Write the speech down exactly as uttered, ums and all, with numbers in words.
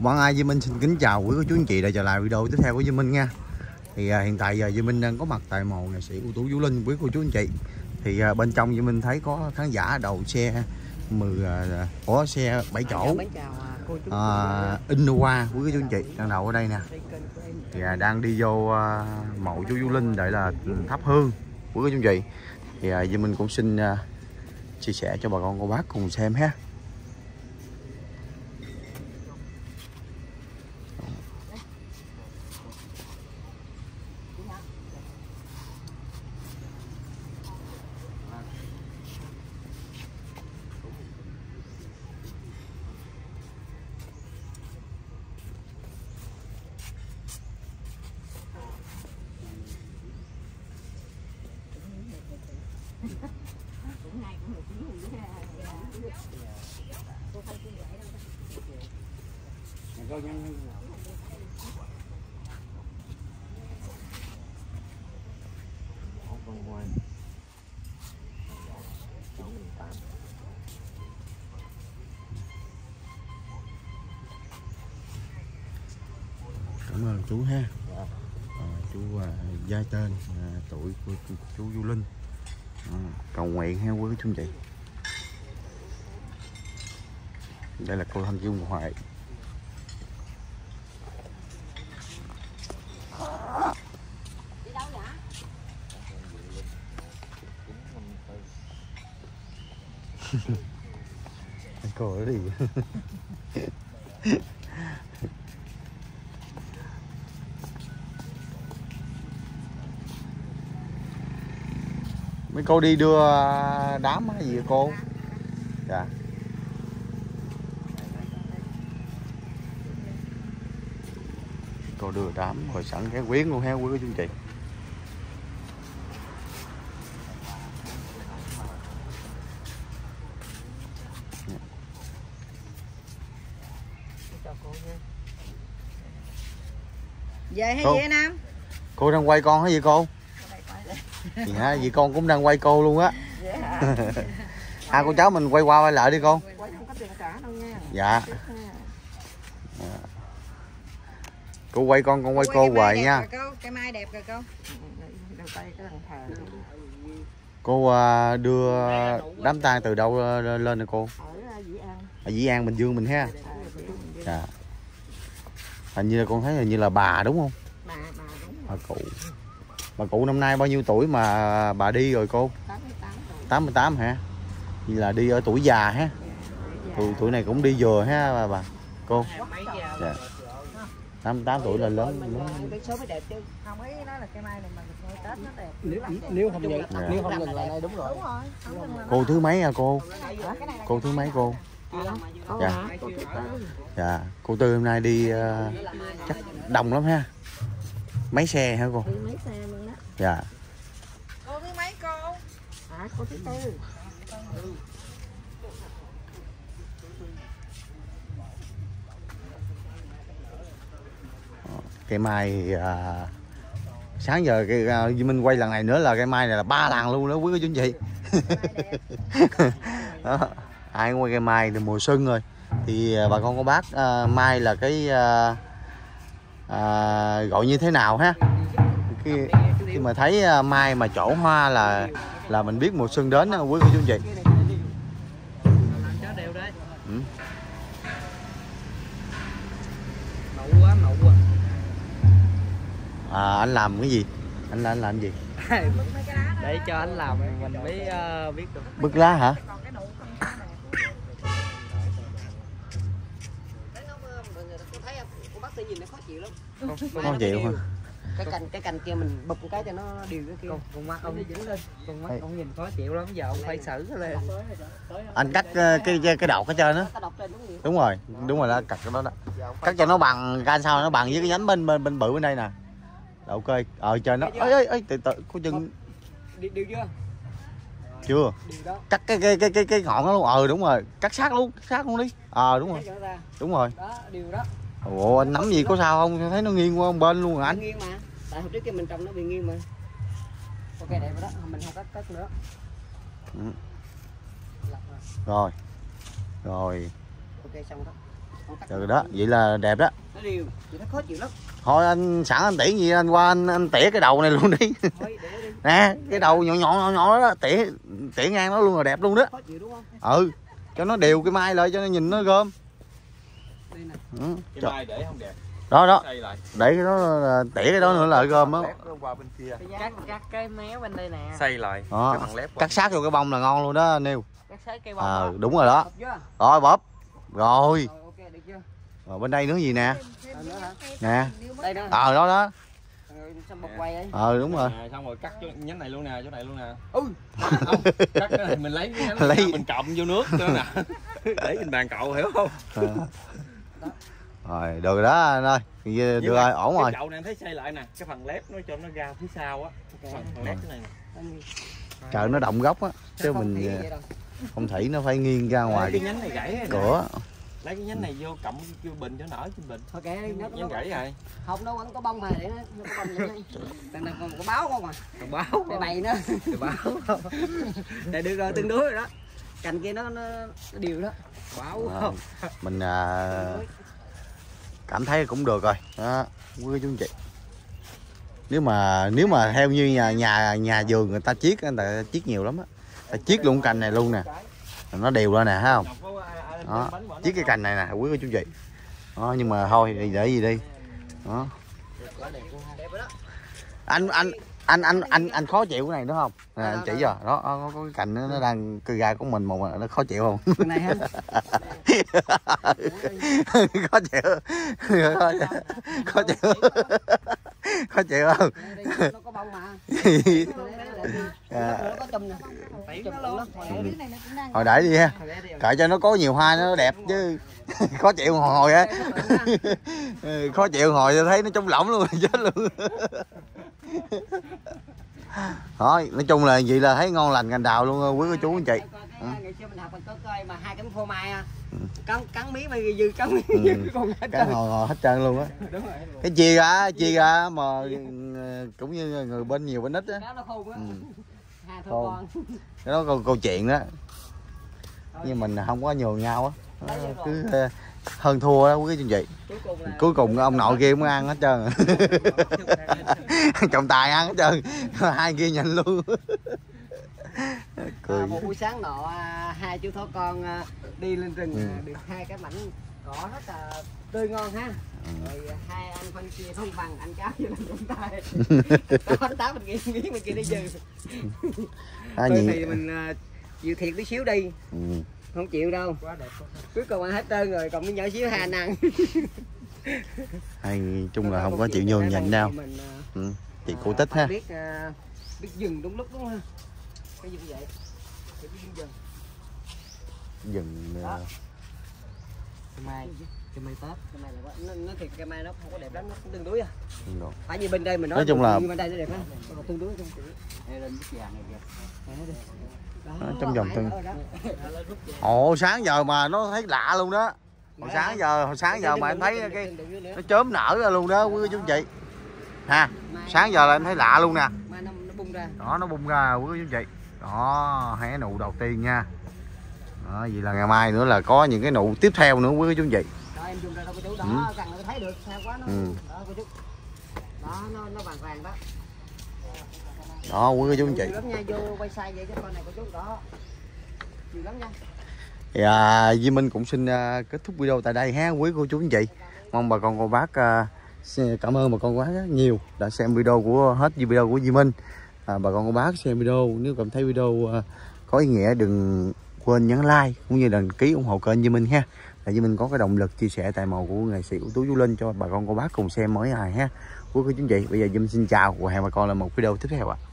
Quang Ai Duy Minh xin kính chào quý cô chú anh chị đã trở lại video tiếp theo của Duy Minh nha. Thì à, hiện tại giờ Duy Minh đang có mặt tại mộ nghệ sĩ ưu tú Vũ Linh quý cô chú anh chị. Thì à, bên trong Duy Minh thấy có khán giả đầu xe mười à, có xe bảy chỗ à, Innova quý cô chú anh chị đang đậu ở đây nè. Thì à, đang đi vô à, mộ chú Vũ Linh để là thắp hương quý cô chú anh chị. Thì à, Duy Minh cũng xin à, chia sẻ cho bà con cô bác cùng xem ha. Cảm ơn chú ha. À, chú uh, giai tên uh, tuổi của chú, chú Vũ Linh. À, cầu nguyện ha quý chú anh chị. Đây là cô Thanh Dung Hoài. Cô ở đi. Mấy cô đi đưa đám hay gì vậy cô? Dạ. Cô đưa đám rồi sẵn cái quyến luôn ha quý cô chú anh chị. Về hay cô, về Nam? Cô đang quay con hả vậy cô? Gì hả? Vậy con cũng đang quay cô luôn á. Hai cô cháu mình quay qua quay lại đi con. Dạ. Cô quay con, con quay cô hoài nha. Cái mai đẹp rồi cô. Cô uh, đưa đám tang từ đâu lên nè cô? Ở Dĩ An, Bình Dương mình ha. Dạ. Hình như là con thấy hình như là bà đúng không? Bà, bà đúng. Bà cụ. Bà cụ năm nay bao nhiêu tuổi mà bà đi rồi cô? tám mươi tám hả? Vậy là đi ở tuổi già ha. Tuổi, tuổi này cũng đi vừa ha bà, bà. Cô. Dạ. tám mươi tám tuổi là lớn lớn. Không ấy nói là cây mai này mà ngày Tết nó đẹp. Nếu nếu không vậy, dạ. nếu không lần là đây đúng rồi. Đúng rồi. Cô thứ mấy à cô? Cô thứ mấy cô? Dạ. Dạ. Cô Tư hôm nay đi uh, chắc đông lắm ha. Mấy xe hả cô? Mấy xe luôn đó. Dạ. Cô thứ mấy cô? À cô thứ tư. Cây mai à, sáng giờ cây à, Duy Minh quay lần này nữa là cây mai này là ba làng luôn đó quý cô chú anh chị. Đó. Ai quay cây mai thì mùa xuân rồi thì à, bà con cô bác à, mai là cái à, à, gọi như thế nào ha. Khi, khi mà thấy à, mai mà trổ hoa là là mình biết mùa xuân đến đó, quý cô chú anh chị. Ừ. À, anh làm cái gì? Anh anh làm gì? Để cho anh làm mình mới uh, biết được. Bứt lá hả? Khó chịu hả? Cái cành cái cành kia mình bụp một cái cho nó đều cái kia. Con mắt ông dính lên. Con mắt ông nhìn khó chịu lắm, giờ ông phải xử lên. Anh cắt cái cái cái đọt ở trên đó. Đúng rồi, đúng rồi đó, cắt cái đó đó. Cắt cho nó bằng can sao nó bằng với cái nhánh bên bên bên bự bên đây nè. Ok, ờ trên nó. Ơi ơi ơi, từ từ có chừng. Điều chưa? Chưa. Cắt cái cái cái cái cái ngọn nó luôn. Ờ đúng rồi, cắt sát luôn, cắt sát luôn đi. Ờ à, đúng rồi. Đúng rồi. Đó, điều đó. Ủa anh nắm gì có sao không? Thấy nó nghiêng qua bên luôn rồi anh. Nghiêng mà. Tại hồi trước kia mình trồng nó bị nghiêng mà. Ok đẹp rồi đó, mình không cắt cắt nữa. Ừ. Rồi. Rồi. Ok xong đó. Rồi đó, vậy là đẹp đó. Nó đều, vậy nó khó chịu lắm. Thôi anh sẵn anh tỉa gì anh qua anh, anh tỉa cái đầu này luôn đi. Thôi, để đi. Nè, cái đầu nhỏ nhỏ nhỏ nhỏ đó, tỉa tỉa ngang nó luôn là đẹp luôn đó. Khó chịu đúng không? Ừ, cho nó đều cái mai lại cho nó nhìn nó gom. Đây nè. Ừ. Cái mai để không đẹp. Đó đó. Xây lại. Để cái đó là tỉa cái đó nữa là gom á. Qua bên kia. Cắt cắt cái méo bên đây nè. Xây lại. Đó. Cái bằng lép. Cắt sát vô cái bông là ngon luôn đó Niêu. Cắt sát cây bông. Ờ, đúng rồi đó. Hợp chưa? Rồi bóp. Rồi. Rồi ok được chưa? Rồi bên đây nữa gì nè. Ờ, nữa hả? Nè. Đây nữa. Ờ đó đó. Rồi xong một quay ấy. Ờ đúng rồi. À, xong rồi cắt chỗ nhánh này luôn nè, chỗ này luôn nè. Ui. Không, cắt cái này mình lấy cái nhánh Lấy- lấy... mình cộm vô nước cho nó nè. Để trên bàn cậu hiểu không? Ờ. Rồi được rồi đó anh ơi. Được Nhưng rồi, mà ổn cái rồi. chậu này em thấy xây lại nè, cái phần lép nó cho nó ra phía sau á. Phần, phần lép cái này nè. Chờ nó động gốc á, chứ Không mình thấy vậy đâu. không thủy nó phải nghiêng ra Lấy ngoài cái nhánh này gãy rồi nè. cửa. Lấy cái nhánh này vô cộng vô bình cho nở trên bình. Thôi kệ đi, nó Nhánh gãy rồi. không đâu vẫn có bông mà để nó nó có bông vậy nha. Đằng nào còn có báo không à? Còn báo. Để bày nữa. Để báo. Để được rồi tương đối rồi đó. Cành kia nó nó, nó đều đó. Báo Ờ, không? mình à, cảm thấy cũng được rồi đó, quý chú anh chị. Nếu mà nếu mà theo như nhà nhà nhà vườn người ta chiết người ta chiết nhiều lắm á, ta chiết luôn cành này luôn nè, nó đều ra nè thấy không? Đó, chiết cái cành này nè quý cô chú chị. Đó, nhưng mà thôi thì để gì đi. Đó. Anh anh anh anh anh anh khó chịu cái này đúng không? Nè, anh chỉ rồi đó, có, có cái cành nó, nó đang cưa gai của mình mà nó khó chịu không? Cái này ha. Khó chịu khó chịu khó chịu khó chịu không? Nó có bông mà. À. Nó có chùm nè. Chùm cũng lắm. Hồi đợi đi ha, cậy cho nó có nhiều hoa nó đẹp chứ. Khó chịu hồi hồi á. Khó chịu hồi tôi thấy nó trống lỏng luôn chết luôn. Thôi nói chung là vậy là thấy ngon lành cành đào luôn quý cô chú anh chị. Ngày xưa mình học mình có coi mà hai cánh phô mai à. Cắn cắn miếng mà dư cắn miếng Ừ. dư còn hết Cái trơn. hồi hồi hết trơn luôn á. Đúng rồi. Cái chia ra chia ra mà cũng như người bên nhiều bên ít á. Đó nó khôn á. Ừ. Hai thằng Khôn. con. Cái đó câu, câu chuyện đó. Nhưng mình không có nhường nhau á. Cứ uh, hơn thua đó quý anh chị. Cuối cùng là Cuối cùng ông nội kia mới ăn hết trơn. Trọng tài ăn hết trơn. Hai kia nhanh luôn. Cười. à, một buổi sáng nọ à, hai chú thỏ con à, đi lên rừng Ừ. à, được hai cái mảnh cỏ rất là tươi ngon ha. Ừ. Rồi hai anh phân chia không bằng anh cháu vô lên trong tay. Có anh tám mình kia miếng mình kia đi dư. À, Thôi nhị... thì mình à, chịu thiệt tí xíu đi. Ừ. Không chịu đâu. Cuối cùng ăn hết trơn rồi còn miếng nhỏ xíu hai anh ăn. Hay chung là không có chịu nhường nhịn đâu. Mình, à, Ừ. Chị cụ à, tích phải ha. biết à, biết dừng đúng lúc đúng không? Cái gì cũng vậy. Phải biết dừng. Dừng. Đó. Cây mai, cây mai Tết, cây mai là quá, nó, nó thiệt cây mai nó không có đẹp lắm, nó cũng tương đối à. Ừ. Phải như bên đây mình nói, Nói chung là- bên đây nó đẹp lắm, còn tương đối không chịu. Đây lên bức vàng này kìa. Đó, Đó, trong vòng phải tương- ở đó. Ồ sáng giờ mà nó thấy lạ luôn đó. Hồi sáng giờ hồi sáng giờ mà em thấy cái nó chớm nở ra luôn đó quý cô chú anh chị. Ha. Sáng giờ là em thấy lạ luôn nè. Mai nó, nó bung ra. Đó nó bung ra quý cô chú anh chị. Đó hé nụ đầu tiên nha. Đó vậy là ngày mai nữa là có những cái nụ tiếp theo nữa quý cô chú anh chị. Đó em zoom ra đâu cô chú, đó, Ừ. gần là thấy được, sao quá nó. Ừ. Đó cô chú. Đó nó nó vàng vàng đó. Đó quý cô chú anh chị. Nhiều lắm nha, vô quay sai vậy cái con này cô chú đó. Nhiều lắm nha. Thì à, Duy Minh cũng xin à, kết thúc video tại đây ha quý cô chú anh chị. Mong bà con cô bác à, cảm ơn bà con cô bác rất nhiều đã xem video của hết video của Duy Minh. À, bà con cô bác xem video nếu cảm thấy video à, có ý nghĩa đừng quên nhấn like cũng như đăng ký ủng hộ kênh Duy Minh ha. Để Duy Minh có cái động lực chia sẻ tài màu của nghệ sĩ ưu tú Du Linh cho bà con cô bác cùng xem mỗi ngày ha. Quý cô chú anh chị, bây giờ Duy Minh xin chào và hẹn bà con là một video tiếp theo ạ. À.